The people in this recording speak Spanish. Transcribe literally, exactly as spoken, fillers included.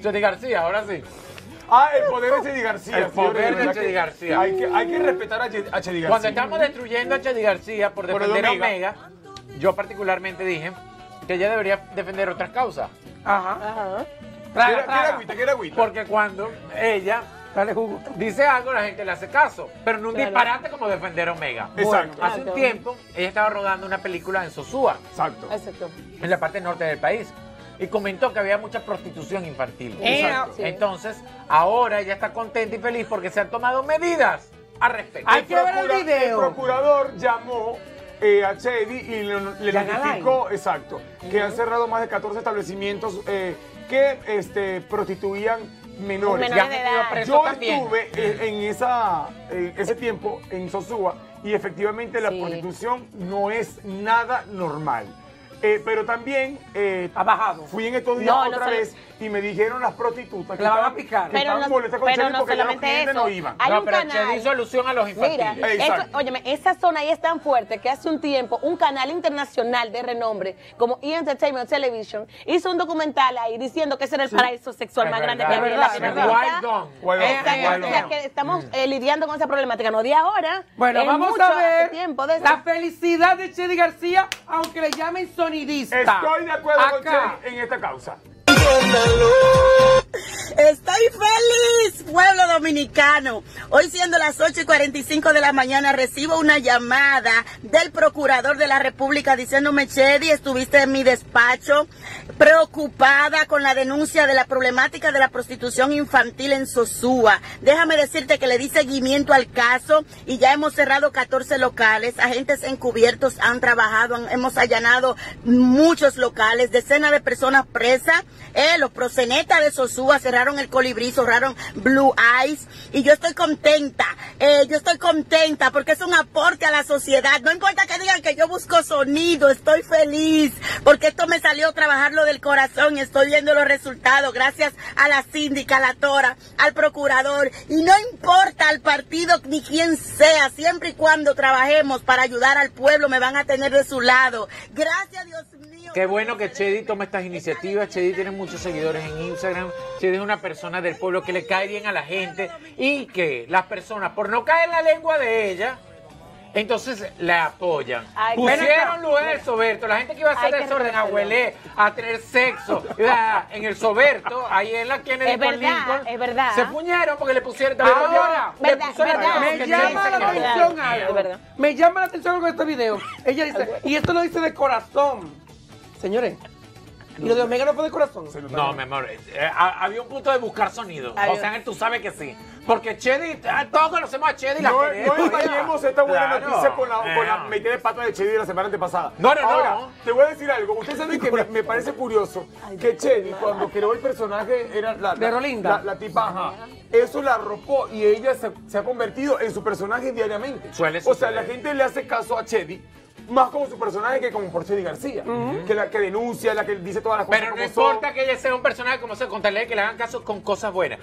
Chedi García, ahora sí. Ah, el poder de Chedi García. El poder de Chedi que García. Hay que, hay que respetar a Chedi, a Chedi García. Cuando estamos destruyendo a Chedi García por defender a Omega, yo particularmente dije que ella debería defender otras causas. Ajá. Ajá. Traga, ¿Quiere traga. agüita? ¿Quiere agüita? Porque cuando ella Dale jugo. dice algo, la gente le hace caso. Pero no un Claro. disparate como defender a Omega. Exacto. Hace un tiempo, ella estaba rodando una película en Sosúa, Exacto. Exacto. en la parte norte del país. Y comentó que había mucha prostitución infantil. Exacto. Sí. Entonces, ahora ella está contenta y feliz porque se han tomado medidas al respecto. Hay que ver el Procura- video. El procurador llamó eh, a Chedi y le, le Yanalay. notificó, exacto, que han cerrado más de catorce establecimientos eh, que este, prostituían menores. Menores Ya han de metido edad. preso Yo también. estuve en, en esa, en ese tiempo en Sosúa y efectivamente la Sí. prostitución no es nada normal. Eh, pero también eh, Ha bajado. fui en estos días No, no otra solo- vez y me dijeron las prostitutas que La van a estaban, picar. que Pero estaban no- molestas con pero Chedi no porque ya los solamente clientes eso. no iban. Hay no, un pero canal. Chedi hizo alusión a los infantiles. Mira, Exacto. eso, óyeme, esa zona ahí es tan fuerte que hace un tiempo un canal internacional de renombre como E! Entertainment Television hizo un documental ahí diciendo que ese era el paraíso sexual Es más grande verdad, que había en es verdad, es verdad. Latinoamérica. Wild Dawn. Wild Dawn. Exacto, Wild o sea Dawn. que estamos eh, lidiando con esa problemática, no de ahora. Bueno, es vamos mucho a hace ver tiempo de eso. la felicidad de Chedi García, aunque le llamen sonidista. Estoy de acuerdo con Acá. Chedi en esta causa. Estoy feliz, pueblo dominicano. Hoy siendo las ocho y cuarenta y cinco de la mañana recibo una llamada del procurador de la República diciéndome: Chedi, estuviste en mi despacho preocupada con la denuncia de la problemática de la prostitución infantil en Sosúa. Déjame decirte que le di seguimiento al caso y ya hemos cerrado catorce locales. Agentes encubiertos han trabajado, han- hemos allanado muchos locales, decenas de personas presas. Eh, los proxenetas de Sosúa cerraron el Colibrí, cerraron Blue Eyes y yo estoy contenta, eh, yo estoy contenta porque es un aporte a la sociedad. No importa que digan que yo busco sonido, estoy feliz porque esto me salió a trabajarlo del corazón y estoy viendo los resultados gracias a la síndica, a la tora, al procurador, y no importa al partido ni quién sea, siempre y cuando trabajemos para ayudar al pueblo me van a tener de su lado. Gracias, Dios mío. Qué bueno que Chedi tome estas iniciativas. Chedi tiene muchos seguidores en Instagram. Chedi es una persona del pueblo que le cae bien a la gente y que las personas, por no caer en la lengua de ella, entonces la apoyan. Ay, Pusieron lugar el Soberto. La gente que iba a hacer Hay que desorden, a reconocerlo. hueler, a tener sexo, iba en el Soberto, ahí en la Kennedy Es con verdad, Lincoln, es verdad. se puñeron porque le pusieron... Ahora, le verdad, pusieron verdad. algo Me que llama Chedi la se quedó. atención verdad, algo. es verdad. Me llama la atención algo de este video. Ella dice, y esto lo dice de corazón. Señores, y lo de Omega no fue de corazón. No, mi amor, eh, ha- había un punto de buscar sonido. Había- O sea, tú sabes que sí. Porque Chedi, eh, todos conocemos a Chedi. La No, queremos, no ya. engañemos esta buena Claro. noticia con la, con la Eh. metida de pata de Chedi de la semana antepasada. No, no, Ahora, no. te voy a decir algo. Ustedes saben que me, me parece curioso que Chedi, cuando creó el personaje, era la, De la- Rolinda. La, la tipa, ajá. Eso la arropó y ella se, se ha convertido en su personaje diariamente. Suele O sea, suceder. la gente le hace caso a Chedi más como su personaje que como por Chedi García. Que la que denuncia, la que dice todas las cosas Pero no como son. importa que ella sea un personaje como sea, contarle que le hagan caso con cosas buenas.